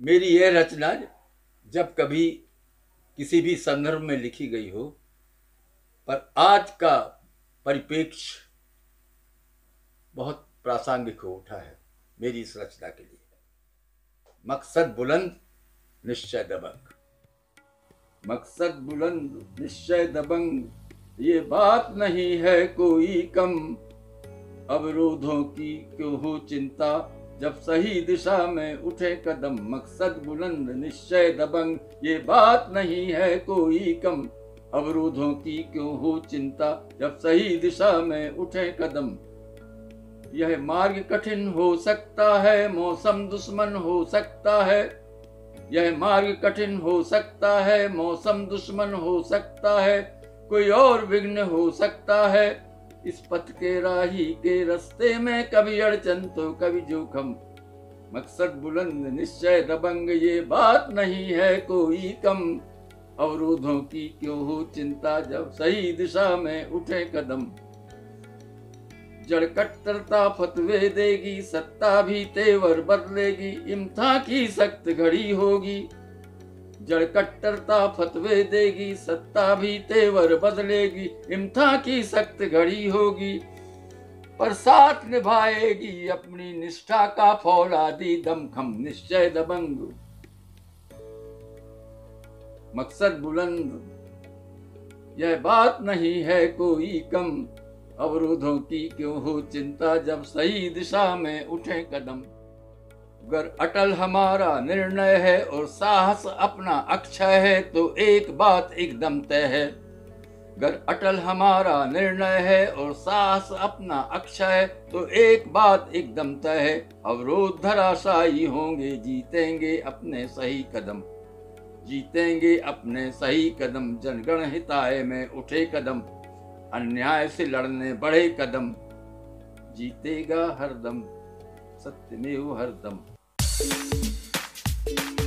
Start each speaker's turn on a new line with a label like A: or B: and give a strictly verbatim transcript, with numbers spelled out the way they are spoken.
A: मेरी यह रचना जब कभी किसी भी संदर्भ में लिखी गई हो, पर आज का परिप्रेक्ष्य बहुत प्रासंगिक हो उठा है मेरी इस रचना के लिए। मकसद बुलंद निश्चय दबंग, मकसद बुलंद निश्चय दबंग, ये बात नहीं है कोई कम। अवरोधों की क्यों हो चिंता, जब सही दिशा में उठे कदम। मकसद बुलंद निश्चय दबंग, ये बात नहीं है कोई कम। अवरोधों की क्यों हो चिंता, जब सही दिशा में उठे कदम। यह मार्ग कठिन हो सकता है, मौसम दुश्मन हो सकता है। यह मार्ग कठिन हो सकता है, मौसम दुश्मन हो सकता है। कोई और विघ्न हो सकता है, इस पथ के राही के रास्ते में कभी अड़चन तो कभी जोखम। मकसद बुलंद निश्चय दबंग, ये बात नहीं है कोई कम। अवरोधों की क्यों हो चिंता, जब सही दिशा में उठे कदम। जड़ कट्टरता फतवे देगी, सत्ता भी तेवर बदलेगी। इम्तिहान की सख्त घड़ी होगी। जड़ कट्टरता फतवे देगी, सत्ता भी तेवर बदलेगी। इम्तिहान की सख्त घड़ी होगी, पर साथ निभाएगी अपनी निष्ठा का फौलादी दमखम। निश्चय दबंग, मकसद बुलंद, यह बात नहीं है कोई कम। अवरोधों की क्यों हो चिंता, जब सही दिशा में उठे कदम। अगर अटल हमारा निर्णय है और साहस अपना अक्षय है, तो एक बात एकदम तय है। अगर अटल हमारा निर्णय है और साहस अपना अक्षय है, तो एक बात एकदम तय है। अवरोध धराशायी होंगे, जीतेंगे अपने सही कदम। जीतेंगे अपने सही कदम, जनगण हिताय में उठे कदम। अन्याय से लड़ने बढ़े कदम, जीतेगा हरदम सत्यमेव हरदम।